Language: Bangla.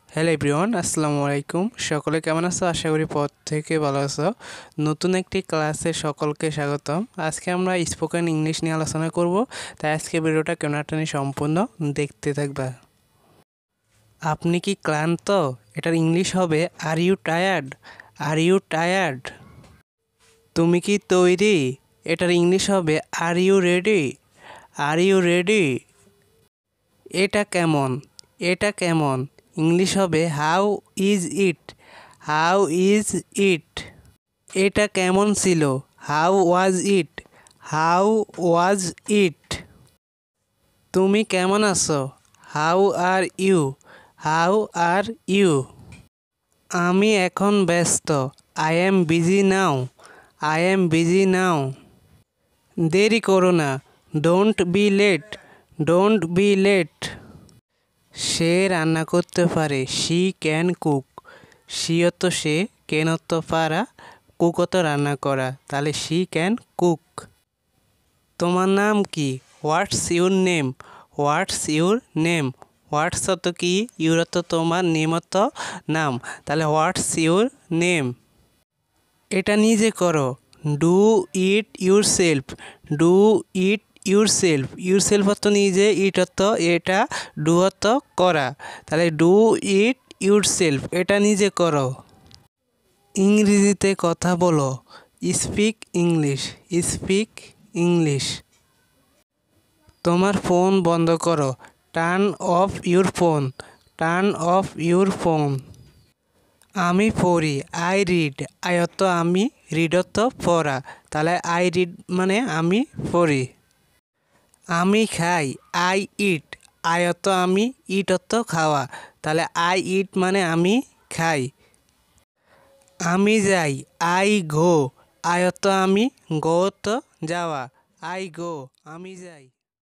হ্যালো এভরিওয়ান, আসসালামু আলাইকুম। সকলে কেমন আছো? আশা করি পথ থেকে ভালো আছো। নতুন একটি ক্লাসে সকলকে স্বাগতম। আজকে আমরা স্পোকেন ইংলিশ নিয়ে আলোচনা করব, তাই আজকে ভিডিওটা কেন টানি সম্পূর্ণ দেখতে থাকবা। আপনি কি ক্লান্ত? এটার ইংলিশ হবে are you tired? Are you tired? তুমি কি তৈরি? এটার ইংলিশ হবে are you ready? Are you ready? এটা কেমন? এটা কেমন? ইংলিশ হবে how is it? How is it? এটা কেমন ছিল? How was it? How was ইট? তুমি কেমন আছো? How are you? How are you? আমি এখন ব্যস্ত। I am busy now. I am busy now. দেরি করো না। Don't be late. Don't be late. সে রান্না করতে পারে। She can cook. শি অত সে, ক্যান অত পারা, কুক অত রান্না করা, তাহলে শি ক্যান কুক। তোমার নাম কি? What's your name? What's your name? What's অত কি, ইউর অত তোমার, নেম অত নাম, তাহলে হোয়াটস ইউর নেম। এটা নিজে করো। Do it yourself. Do it yourself. Yourself অত নিজে, ইট অত এটা, ডু অত করা, তাহলে ডু ইট ইউর সেলফ, এটা নিজে করো। ইংরেজিতে কথা বলো। Speak English. Speak English. তোমার ফোন বন্ধ করো। Turn off your phone. Turn off your phone. আমি পড়ি। I read. আই অত আমি, রিড অত পড়া, তাহলে আই রিড মানে আমি পড়ি। আমি খাই। I eat. আই অত আমি, ইট অত খাওয়া, তাহলে আই ইট মানে আমি খাই। আমি যাই। I go. আই অত আমি, গো অত যাওয়া, আই গো, আমি যাই।